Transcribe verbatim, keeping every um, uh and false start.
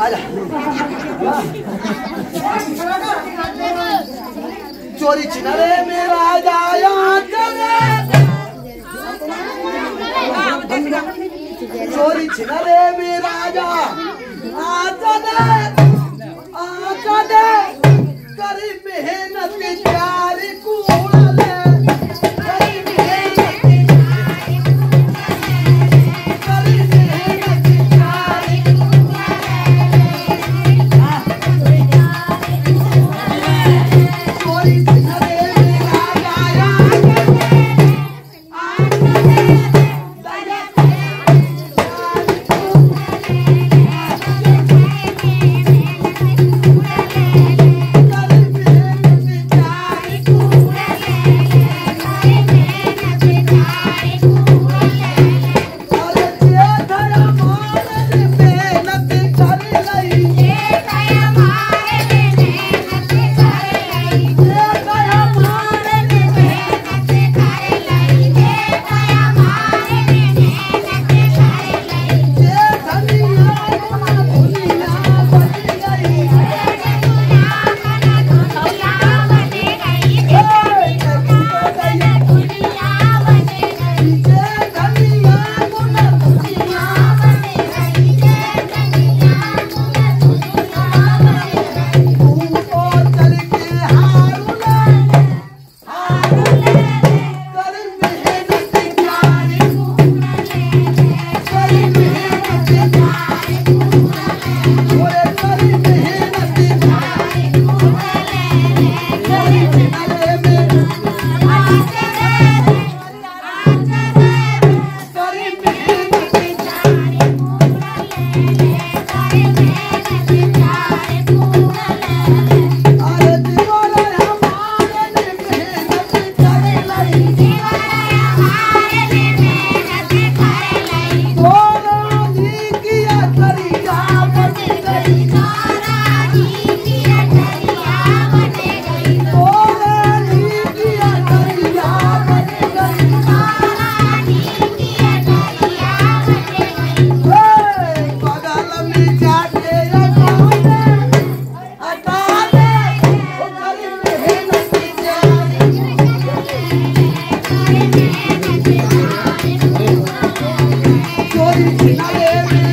चोरी चिनारे मेरा जाया चोरी चिनारे मेरा जा आजा दे आजा दे करी मेहनत प्यारी कूड़ा ले करी मेहनत करी मेहनत प्यारी कूड़ा ले चोरी चिनारे मेरा जाया चोरी चिनारे